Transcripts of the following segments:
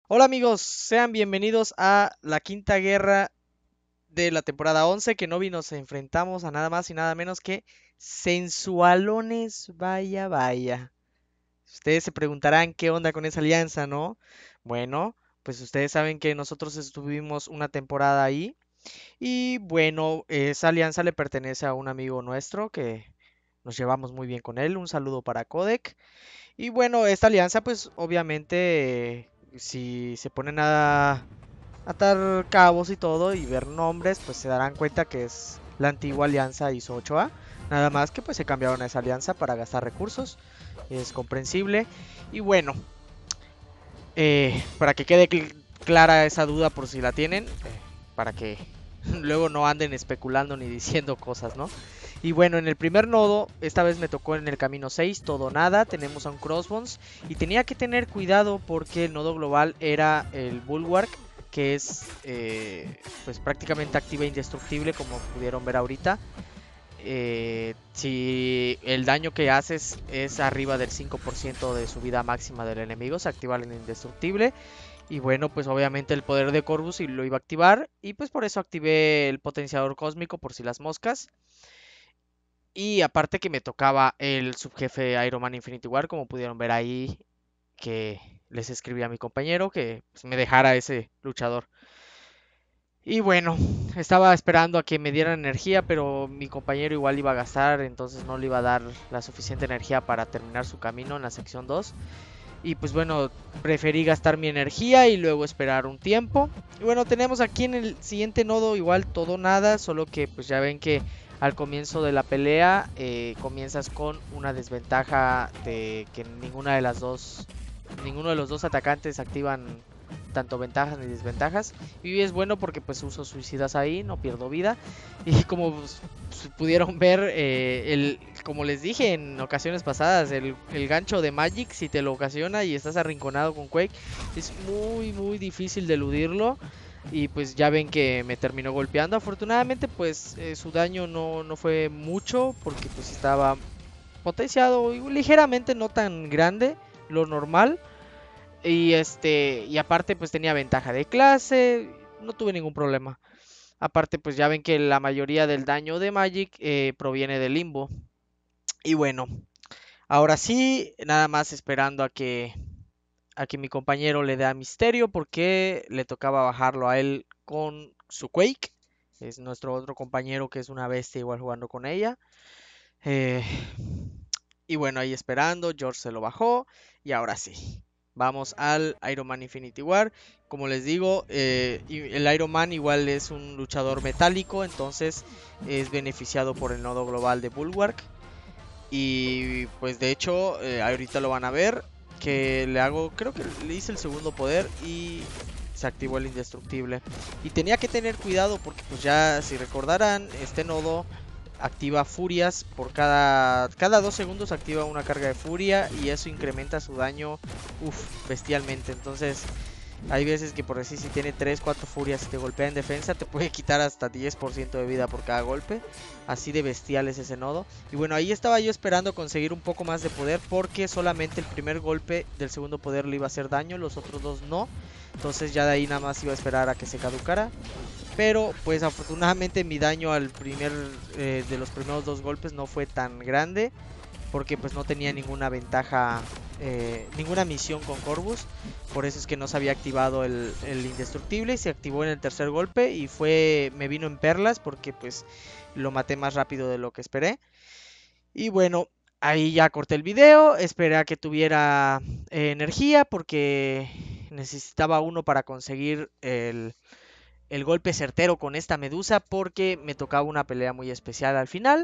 Hola amigos, sean bienvenidos a la quinta guerra de la temporada 11 que Novi nos enfrentamos a nada más y nada menos que sensualones, vaya vaya. Ustedes se preguntarán qué onda con esa alianza, ¿no? Bueno, pues ustedes saben que nosotros estuvimos una temporada ahí y bueno, esa alianza le pertenece a un amigo nuestro que nos llevamos muy bien con él. Un saludo para Codec. Y bueno, esta alianza pues obviamente si se ponen a atar cabos y todo y ver nombres, pues se darán cuenta que es la antigua alianza ISO 8A. Nada más que pues se cambiaron a esa alianza para gastar recursos. Es comprensible. Y bueno, para que quede clara esa duda por si la tienen, para que luego no anden especulando ni diciendo cosas, ¿no? Y bueno, en el primer nodo, esta vez me tocó en el camino 6, todo o nada, tenemos a un Crossbones y tenía que tener cuidado porque el nodo global era el Bulwark, que es pues prácticamente activa e indestructible como pudieron ver ahorita. Si el daño que haces es arriba del 5% de su vida máxima del enemigo, se activa el indestructible. Y bueno, pues obviamente el poder de Corvus lo iba a activar. Y pues por eso activé el potenciador cósmico por si las moscas. Y aparte que me tocaba el subjefe Iron Man Infinity War, como pudieron ver ahí, que les escribí a mi compañero que pues, me dejara ese luchador. Y bueno, estaba esperando a que me dieran energía, pero mi compañero igual iba a gastar, entonces no le iba a dar la suficiente energía para terminar su camino en la sección 2. Y pues bueno, preferí gastar mi energía y luego esperar un tiempo. Y bueno, tenemos aquí en el siguiente nodo igual todo nada, solo que pues ya ven que al comienzo de la pelea comienzas con una desventaja de que ninguno de los dos atacantes activan tanto ventajas ni desventajas. Y es bueno porque pues uso suicidas ahí, no pierdo vida. Y como pudieron ver, como les dije en ocasiones pasadas, el gancho de Magic, si te lo ocasiona y estás arrinconado con Quake, es muy difícil de eludirlo. Y pues ya ven que me terminó golpeando. Afortunadamente pues su daño no fue mucho porque pues estaba potenciado y ligeramente, no tan grande, lo normal. Y aparte pues tenía ventaja de clase, no tuve ningún problema. Aparte pues ya ven que la mayoría del daño de Magic proviene del limbo. Y bueno, ahora sí, nada más esperando a que mi compañero le dé a Misterio porque le tocaba bajarlo a él con su Quake. Es nuestro otro compañero que es una bestia igual jugando con ella. Eh, y bueno, ahí esperando, George se lo bajó y ahora sí. Vamos al Iron Man Infinity War. Como les digo, el Iron Man igual es un luchador metálico, entonces es beneficiado por el nodo global de Bulwark. Y pues de hecho, ahorita lo van a ver, que le hago, creo que le hice el segundo poder y se activó el indestructible. Y tenía que tener cuidado porque pues ya si recordarán, este nodo activa furias por cada 2 segundos activa una carga de furia y eso incrementa su daño bestialmente. Entonces hay veces que por decir si tiene 3 4 furias y te golpea en defensa te puede quitar hasta 10% de vida por cada golpe. Así de bestial es ese nodo. Y bueno, ahí estaba yo esperando conseguir un poco más de poder porque solamente el primer golpe del segundo poder le iba a hacer daño, los otros dos no. Entonces ya de ahí nada más iba a esperar a que se caducara. Pero pues afortunadamente mi daño de los primeros dos golpes no fue tan grande. Porque pues no tenía ninguna ventaja, ninguna misión con Corvus. Por eso es que no se había activado el indestructible. Se activó en el tercer golpe y me vino en perlas porque pues lo maté más rápido de lo que esperé. Y bueno, ahí ya corté el video. Esperé a que tuviera energía porque necesitaba uno para conseguir el golpe certero con esta medusa porque me tocaba una pelea muy especial al final.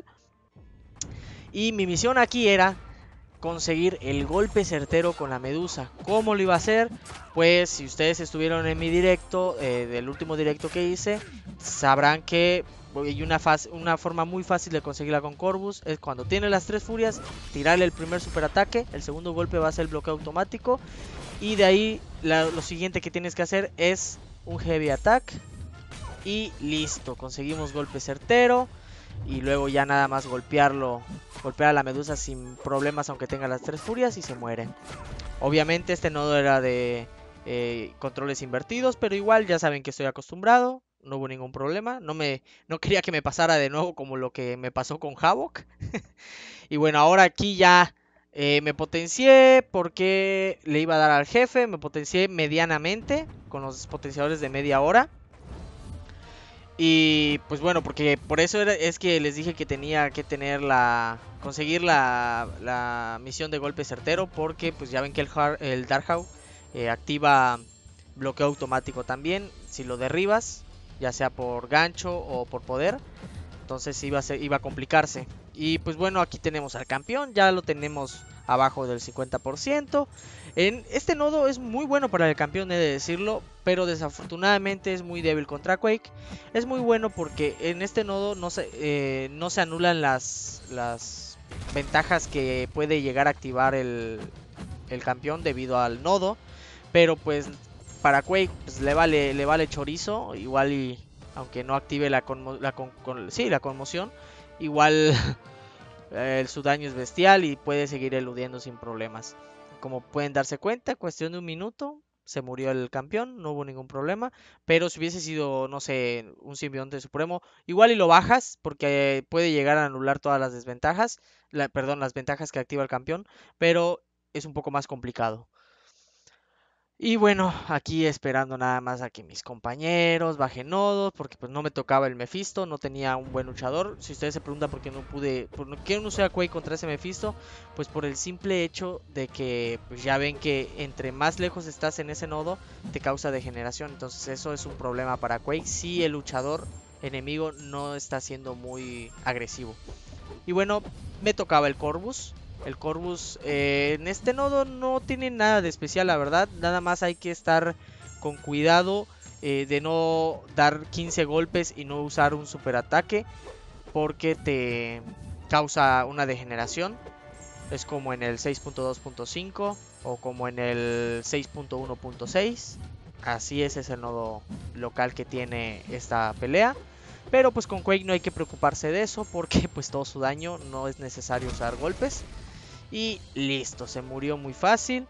Y mi misión aquí era conseguir el golpe certero con la medusa. ¿Cómo lo iba a hacer? Pues si ustedes estuvieron en mi directo, del último directo que hice, sabrán que hay una forma muy fácil de conseguirla con Corvus. Es cuando tiene las 3 furias, tirarle el primer superataque, el segundo golpe va a ser el bloqueo automático. Y de ahí lo siguiente que tienes que hacer es un heavy attack. Y listo, conseguimos golpe certero. Y luego ya nada más golpear a la medusa sin problemas aunque tenga las 3 furias y se muere. Obviamente este nodo era controles invertidos, pero igual ya saben que estoy acostumbrado, no hubo ningún problema, no quería que me pasara de nuevo como lo que me pasó con Havok. Y bueno, ahora aquí ya me potencié porque le iba a dar al jefe, me potencié medianamente con los potenciadores de media hora. Y pues bueno, porque por eso es que les dije que tenía que tener conseguir la misión de golpe certero, porque pues ya ven que el Darkhawk activa bloqueo automático también si lo derribas, ya sea por gancho o por poder. Entonces iba a complicarse. Y pues bueno, aquí tenemos al campeón, ya lo tenemos abajo del 50%. En este nodo es muy bueno para el campeón, he de decirlo, pero desafortunadamente es muy débil contra Quake. Es muy bueno porque en este nodo no se anulan las ventajas que puede llegar a activar el campeón debido al nodo. Pero pues para Quake pues, le vale chorizo, igual y aunque no active la conmoción, igual su daño es bestial y puede seguir eludiendo sin problemas. Como pueden darse cuenta, cuestión de un minuto se murió el campeón, no hubo ningún problema. Pero si hubiese sido, no sé, un simbionte supremo, igual y lo bajas porque puede llegar a anular todas las desventajas, perdón, las ventajas que activa el campeón, pero es un poco más complicado. Y bueno, aquí esperando nada más a que mis compañeros bajen nodos, porque pues no me tocaba el Mephisto, no tenía un buen luchador. Si ustedes se preguntan por qué no pude, por qué no usé a Quake contra ese Mephisto, pues por el simple hecho de que pues ya ven que entre más lejos estás en ese nodo, te causa degeneración. Entonces eso es un problema para Quake si el luchador enemigo no está siendo muy agresivo. Y bueno, me tocaba el Corvus. El Corvus en este nodo no tiene nada de especial, la verdad. Nada más hay que estar con cuidado de no dar 15 golpes y no usar un super ataque, porque te causa una degeneración. Es como en el 6.2.5 o como en el 6.1.6. Así es el nodo local que tiene esta pelea. Pero pues con Quake no hay que preocuparse de eso, porque pues todo su daño, no es necesario usar golpes. Y listo, se murió muy fácil.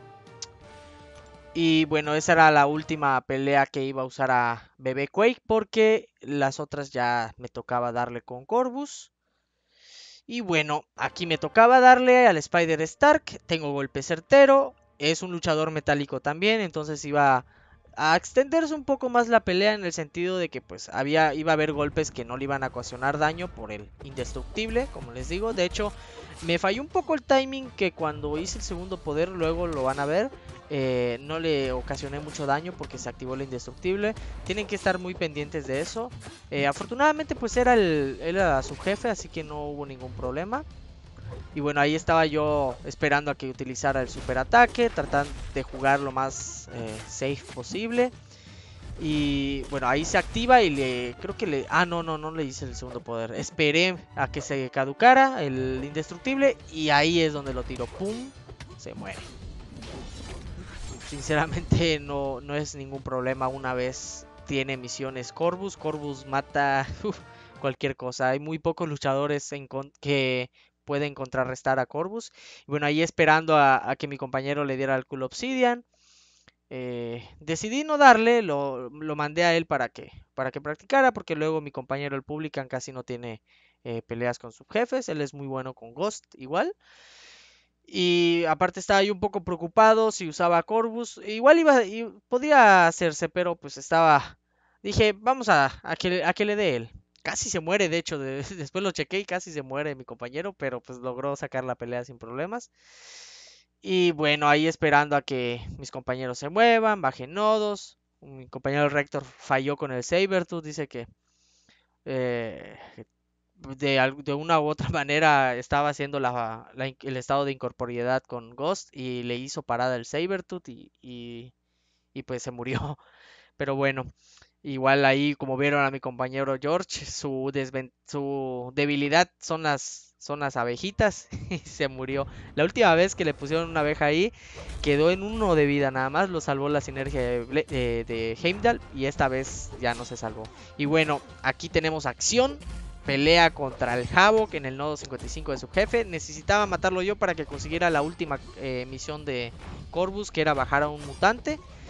Y bueno, esa era la última pelea que iba a usar a Bebé Quake, porque las otras ya me tocaba darle con Corvus. Y bueno, aquí me tocaba darle al Spider Stark. Tengo golpe certero. Es un luchador metálico también, entonces iba a extenderse un poco más la pelea, en el sentido de que pues iba a haber golpes que no le iban a ocasionar daño por el indestructible, como les digo. De hecho, me falló un poco el timing, que cuando hice el segundo poder, luego lo van a ver, no le ocasioné mucho daño porque se activó el indestructible. Tienen que estar muy pendientes de eso. Afortunadamente pues era su jefe, así que no hubo ningún problema. Y bueno, ahí estaba yo esperando a que utilizara el super ataque, tratando de jugar lo más safe posible. Y bueno, ahí se activa y creo que no le hice el segundo poder. Esperé a que se caducara el indestructible y ahí es donde lo tiro. ¡Pum! Se muere. Sinceramente no es ningún problema una vez tiene misiones Corvus. Corvus mata cualquier cosa. Hay muy pocos luchadores que pueden contrarrestar a Corvus. Y bueno, ahí esperando a que mi compañero le diera el Cool Obsidian. Decidí no darle, lo mandé a él para que practicara, porque luego mi compañero el Publican casi no tiene peleas con subjefes. Él es muy bueno con Ghost igual. Y aparte estaba yo un poco preocupado si usaba Corvus. Igual podía hacerse, pero pues estaba... Dije, vamos a que le dé él. Casi se muere, de hecho, después lo chequé y casi se muere mi compañero, pero pues logró sacar la pelea sin problemas. Y bueno, ahí esperando a que mis compañeros se muevan, bajen nodos. Mi compañero el Rector falló con el Sabertooth, dice que eh, de una u otra manera estaba haciendo el estado de incorporeidad con Ghost y le hizo parada el Sabertooth y pues se murió. Pero bueno, igual ahí como vieron a mi compañero George, su debilidad son las abejitas y se murió. La última vez que le pusieron una abeja ahí quedó en 1 de vida nada más, lo salvó la sinergia de Heimdall y esta vez ya no se salvó. Y bueno, aquí tenemos acción. Pelea contra el Havok en el nodo 55 de su jefe. Necesitaba matarlo yo para que consiguiera la última misión de Corvus, que era bajar a un mutante.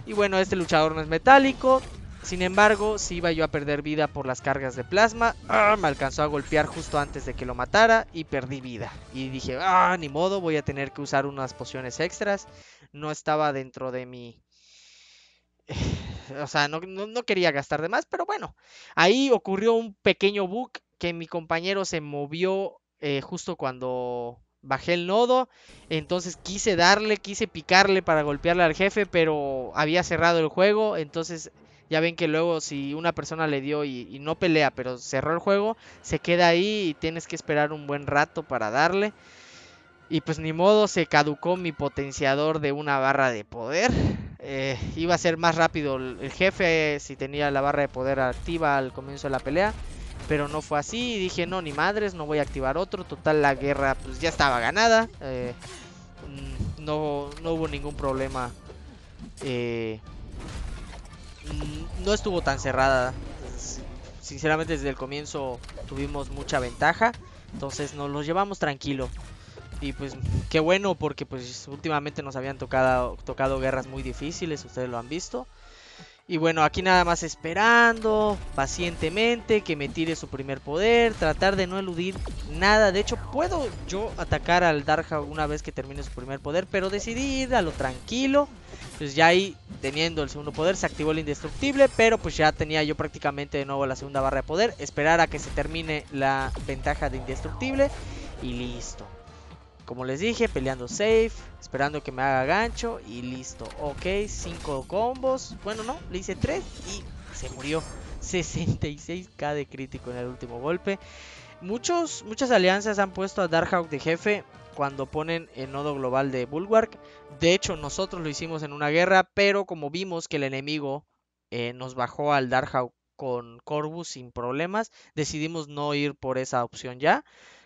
Y bueno, este luchador no es metálico. Sin embargo, si iba yo a perder vida por las cargas de plasma, me alcanzó a golpear justo antes de que lo matara y perdí vida. Y dije, ni modo, voy a tener que usar unas pociones extras. No estaba dentro de mi... O sea, no quería gastar de más, pero bueno. Ahí ocurrió un pequeño bug que mi compañero se movió justo cuando bajé el nodo. Entonces quise picarle para golpearle al jefe, pero había cerrado el juego. Entonces ya ven que luego si una persona le dio y no pelea, pero cerró el juego, se queda ahí y tienes que esperar un buen rato para darle. Y pues ni modo, se caducó mi potenciador de una barra de poder. Iba a ser más rápido el jefe si tenía la barra de poder activa al comienzo de la pelea. Pero no fue así y dije, no, ni madres, no voy a activar otro. Total, la guerra pues ya estaba ganada. No hubo ningún problema. eh, no estuvo tan cerrada. Sinceramente desde el comienzo tuvimos mucha ventaja. Entonces nos los llevamos tranquilo. Y pues qué bueno porque pues últimamente nos habían tocado guerras muy difíciles, ustedes lo han visto. Y bueno, aquí nada más esperando pacientemente que me tire su primer poder, tratar de no eludir nada. De hecho, puedo yo atacar al Darkhawk una vez que termine su primer poder, pero decidí ir a lo tranquilo. Pues ya ahí, teniendo el segundo poder, se activó el indestructible, pero pues ya tenía yo prácticamente de nuevo la segunda barra de poder. Esperar a que se termine la ventaja de indestructible y listo. Como les dije, peleando safe, esperando que me haga gancho y listo. Ok, 5 combos. Bueno, no, le hice 3 y se murió. 66k de crítico en el último golpe. Muchas alianzas han puesto a Darkhawk de jefe cuando ponen el nodo global de Bulwark. De hecho, nosotros lo hicimos en una guerra, pero como vimos que el enemigo nos bajó al Darkhawk con Corvus sin problemas, decidimos no ir por esa opción ya.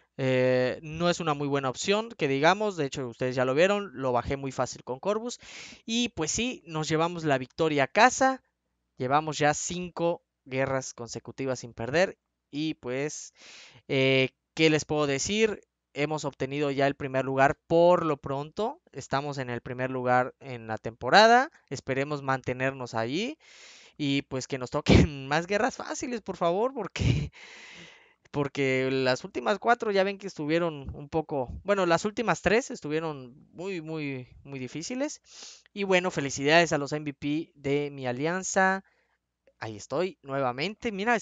No es una muy buena opción, que digamos, de hecho ustedes ya lo vieron, lo bajé muy fácil con Corvus. Y pues sí, nos llevamos la victoria a casa, llevamos ya 5 guerras consecutivas sin perder. Y pues, ¿qué les puedo decir? Hemos obtenido ya el primer lugar por lo pronto, estamos en el primer lugar en la temporada, esperemos mantenernos allí. Y pues que nos toquen más guerras fáciles, por favor, porque las últimas 4 ya ven que estuvieron un poco, bueno, las últimas 3 estuvieron muy difíciles. Y bueno, felicidades a los MVP de mi alianza. Ahí estoy nuevamente. Mira,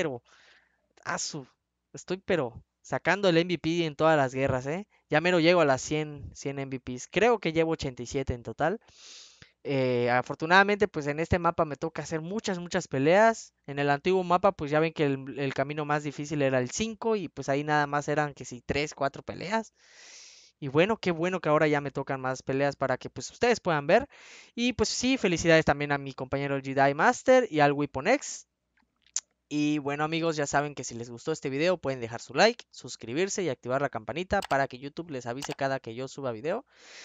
asu, estoy pero sacando el MVP en todas las guerras, ¿eh? Ya mero llego a las 100 MVPs. Creo que llevo 87 en total. Afortunadamente, pues en este mapa me toca hacer muchas peleas. En el antiguo mapa, pues ya ven que el camino más difícil era el 5 y pues ahí nada más eran que si 3, 4 peleas. Y bueno, qué bueno que ahora ya me tocan más peleas para que pues ustedes puedan ver. Y pues sí, felicidades también a mi compañero el Jedi Master y al Weapon X. Y bueno amigos, ya saben que si les gustó este video pueden dejar su like, suscribirse y activar la campanita para que YouTube les avise cada que yo suba video.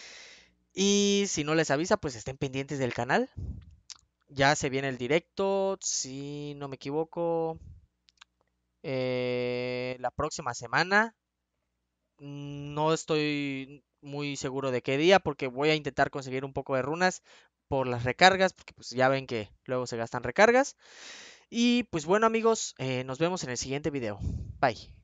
Y si no les avisa, pues estén pendientes del canal. Ya se viene el directo, si no me equivoco, la próxima semana. No estoy muy seguro de qué día porque voy a intentar conseguir un poco de runas por las recargas, porque pues ya ven que luego se gastan recargas. Y pues bueno amigos, nos vemos en el siguiente video. Bye.